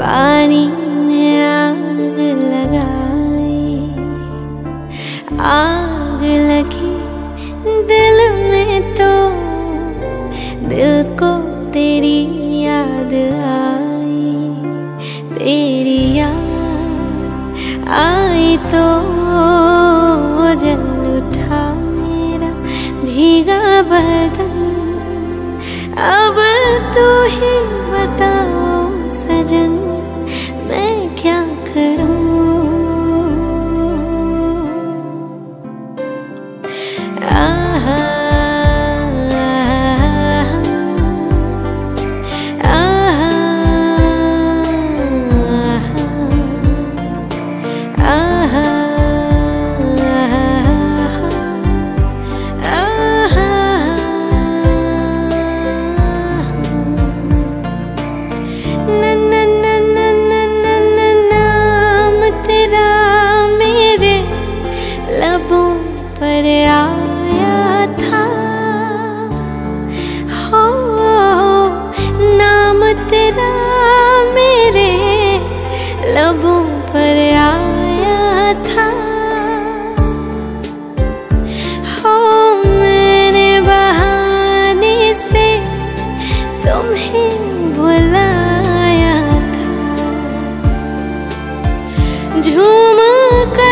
पानी ने आग लगाई, आग लगी दिल में तो दिल को तेरी याद आई, तेरी याद आई तो जल उठा मेरा भीगा बदन। अब तू ही बताओ सजन मैं क्या करूं। आहा पर आया था हो, नाम तेरा मेरे लबों पर आया था हो, मैंने बहाने से तुम्हें बुलाया था, झूम कर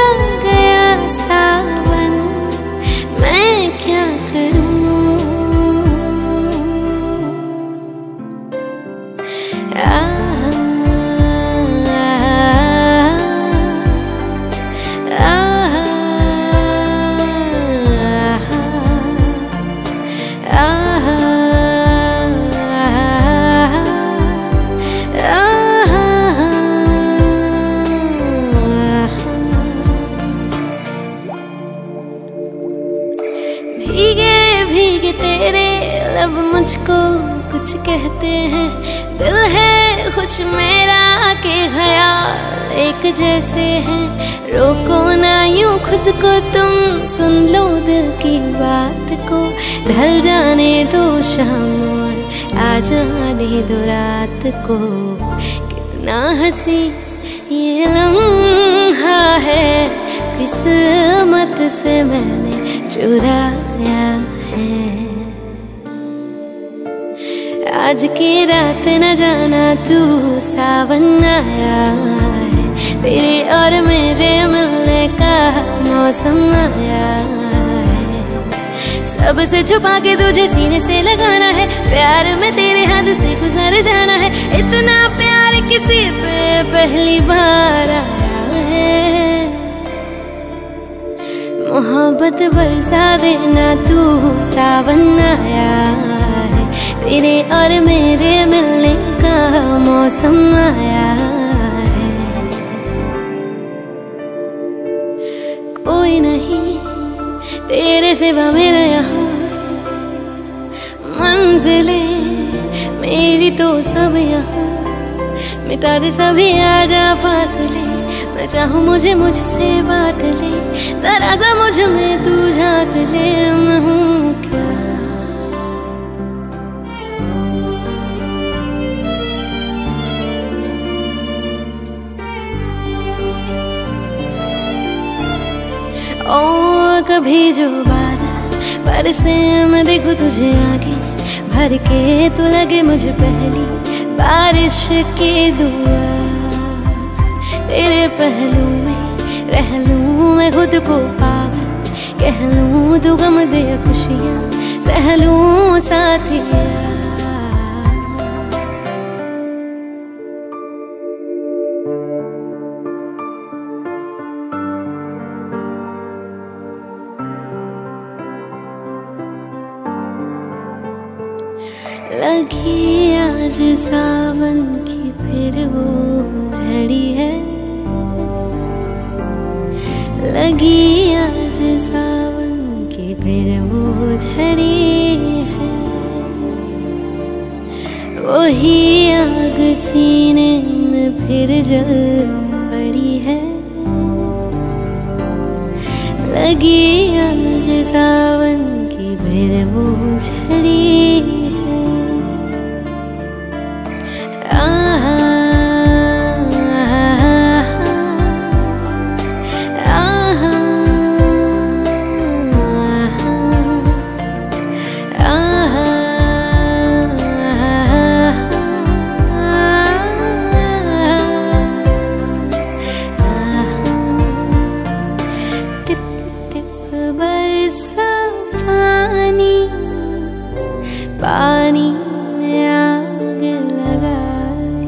भीगे भीगे तेरे लब मुझको कुछ कहते हैं, दिल है खुश मेरा के ख्याल एक जैसे हैं। रोको ना यूं खुद को तुम, सुन लो दिल की बात को, ढल जाने दो शाम और आ जाने दो रात को। कितना हंसी ये लम्हा है, किस्मत से मैंने चुराया है। आज की रात न जाना तू सावन आया है, तेरे और मेरे मिलने का मौसम आया है। सबसे छुपा के तुझे सीने से लगाना है, प्यार में तेरे हाथ से गुजर जाना है। इतना प्यार किसी पे पहली बार आया है, मोहब्बत बरसा देना तू सावन आया है, तेरे और मेरे मिलने का मौसम आया है। कोई नहीं तेरे सिवा मेरा यहाँ, मंजिलें मेरी तो सब यहाँ, मिटा दे सभी आजा फासले। मैं चाहूँ मुझे मुझसे बांट ले, जरा सा मुझ में तू झांक ले। मैं हूँ क्या ओ कभी जो बादल बरसे मैं देखूं तुझे आगे भर के, तू लगे मुझे पहली बारिश की दुआ। तेरे पहलू में रह लूं मैं खुद को पागल, कह लूं तू गम दे खुशियाँ सह लूं साथिया। लगी आज सावन की फिर वो झड़ी है, लगी आज सावन की फिर वो झड़ी है। वही आग सीने में फिर जल पड़ी है, लगी आज सावन की फिर वो झड़ी है। बरसा पानी, पानी में आग लगाई,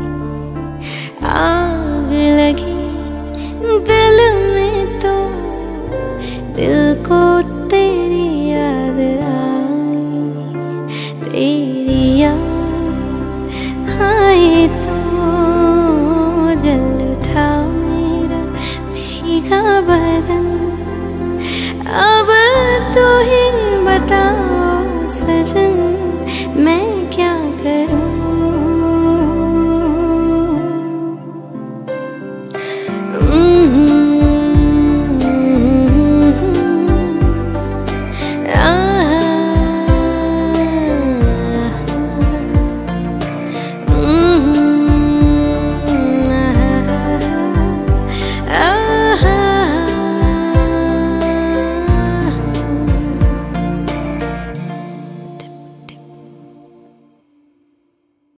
आग लगी दिल में तो दिल को तेरी याद आई, तेरी याद आए तो जल उठा मेरा भीगा बदन। अब तू ही बता